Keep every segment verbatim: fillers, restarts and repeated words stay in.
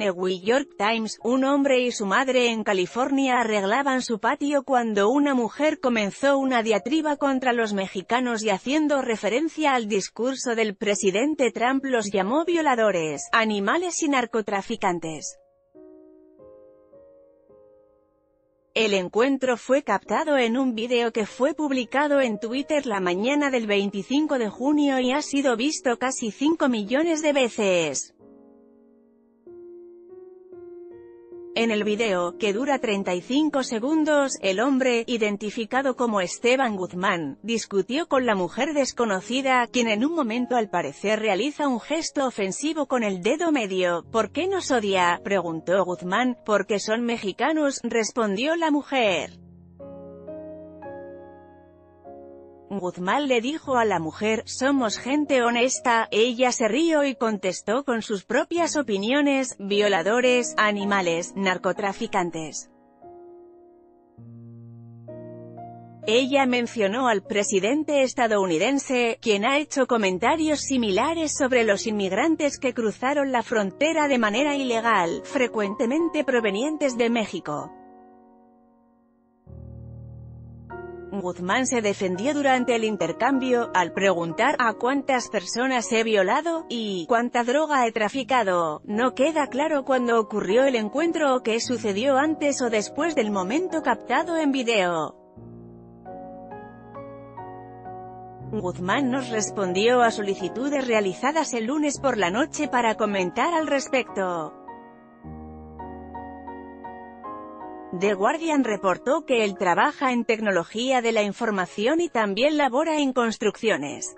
New York Times, un hombre y su madre en California arreglaban su patio cuando una mujer comenzó una diatriba contra los mexicanos y haciendo referencia al discurso del presidente Trump los llamó violadores, animales y narcotraficantes. El encuentro fue captado en un video que fue publicado en Twitter la mañana del veinticinco de junio y ha sido visto casi cinco millones de veces. En el video, que dura treinta y cinco segundos, el hombre, identificado como Esteban Guzmán, discutió con la mujer desconocida, quien en un momento al parecer realiza un gesto ofensivo con el dedo medio. ¿Por qué nos odia?, preguntó Guzmán. «Porque son mexicanos», respondió la mujer. Guzmán le dijo a la mujer: «Somos gente honesta». Ella se rió y contestó con sus propias opiniones: «Violadores, animales, narcotraficantes». Ella mencionó al presidente estadounidense, quien ha hecho comentarios similares sobre los inmigrantes que cruzaron la frontera de manera ilegal, frecuentemente provenientes de México. Guzmán se defendió durante el intercambio, al preguntar «¿A cuántas personas he violado?» y «¿Cuánta droga he traficado?». No queda claro cuándo ocurrió el encuentro o qué sucedió antes o después del momento captado en video. Guzmán nos respondió a solicitudes realizadas el lunes por la noche para comentar al respecto. The Guardian reportó que él trabaja en tecnología de la información y también labora en construcciones.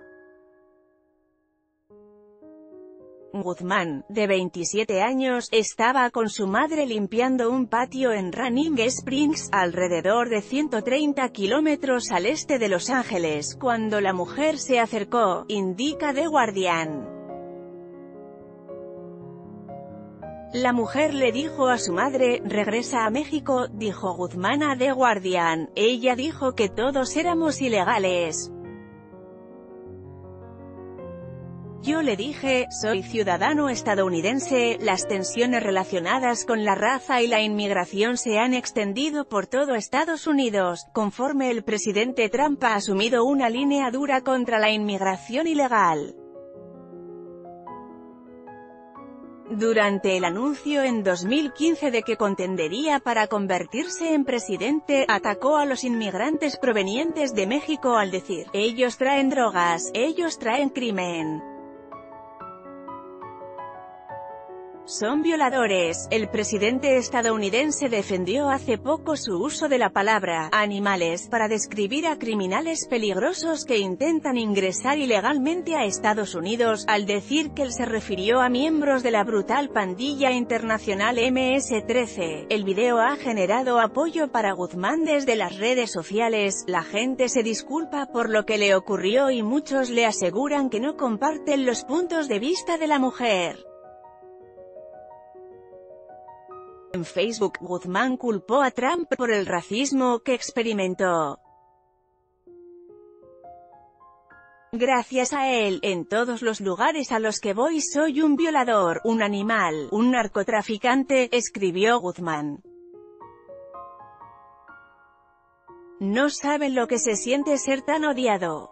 Guzmán, de veintisiete años, estaba con su madre limpiando un patio en Running Springs, alrededor de ciento treinta kilómetros al este de Los Ángeles, cuando la mujer se acercó, indica The Guardian. La mujer le dijo a su madre: «Regresa a México», dijo Guzmán a The Guardian. Ella dijo que todos éramos ilegales. «Yo le dije, soy ciudadano estadounidense». Las tensiones relacionadas con la raza y la inmigración se han extendido por todo Estados Unidos, conforme el presidente Trump ha asumido una línea dura contra la inmigración ilegal. Durante el anuncio en dos mil quince de que contendería para convertirse en presidente, atacó a los inmigrantes provenientes de México al decir: «Ellos traen drogas, ellos traen crimen. Son violadores». El presidente estadounidense defendió hace poco su uso de la palabra «animales» para describir a criminales peligrosos que intentan ingresar ilegalmente a Estados Unidos, al decir que él se refirió a miembros de la brutal pandilla internacional eme ese trece. El video ha generado apoyo para Guzmán desde las redes sociales. La gente se disculpa por lo que le ocurrió y muchos le aseguran que no comparten los puntos de vista de la mujer. En Facebook, Guzmán culpó a Trump por el racismo que experimentó. «Gracias a él, en todos los lugares a los que voy soy un violador, un animal, un narcotraficante», escribió Guzmán. «No saben lo que se siente ser tan odiado».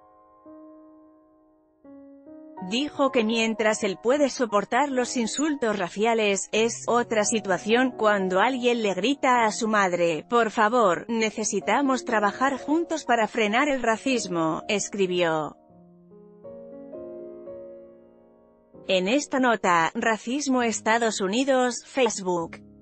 Dijo que mientras él puede soportar los insultos raciales, es otra situación cuando alguien le grita a su madre: «Por favor, necesitamos trabajar juntos para frenar el racismo», escribió. En esta nota, Racismo Estados Unidos, Facebook.